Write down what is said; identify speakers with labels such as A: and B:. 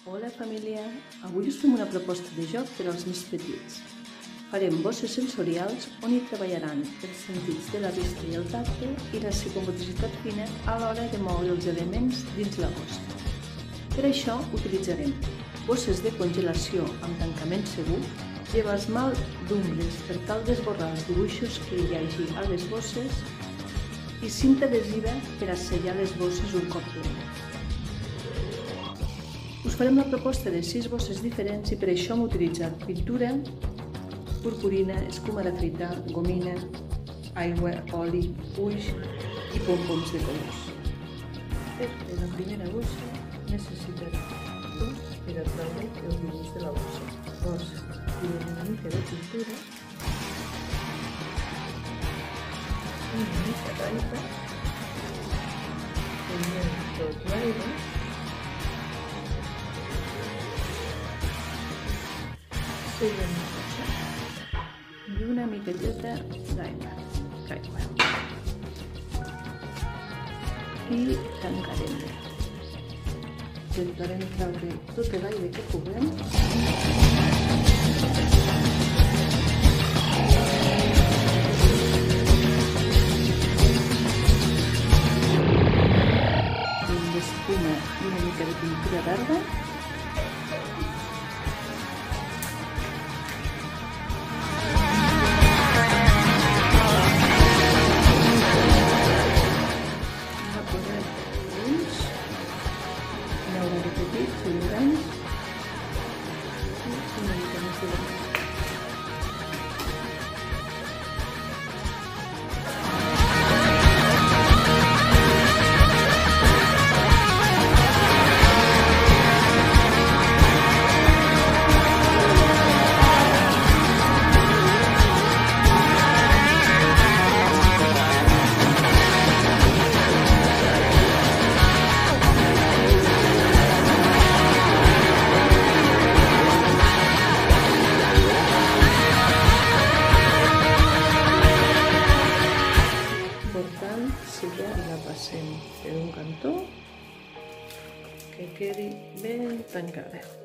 A: Hola família, avui us fem una proposta de joc per als més petits. Farem bosses sensorials on hi treballaran els sentits de la vista i el tacte i la psicomotricitat fina a l'hora de moure els elements dins la bossa. Per això utilitzarem bosses de congelació amb tancament segur, llevasmal d'ungles per tal d'esborrar els dibuixos que hi hagi a les bosses i cinta adhesiva per a sellar les bosses un cop plenes. Us farem la proposta de 6 bosses diferents i per això hem utilitzat pintura, purpurina, escuma d'afeitar, gomina, aigua, oli, ulls i pompoms de colors. Per la primera bossa necessitarà per a treure el dibuix de la bossa. I una mica de pintura, una mica d'aigua, tot l'aigua, i una miqueteta d'aigua i tancarem bé. Intentarem treure tot l'aire que puguem amb espuma i una mica de pintura verda. La passem per un cantó que quedi ben tancada.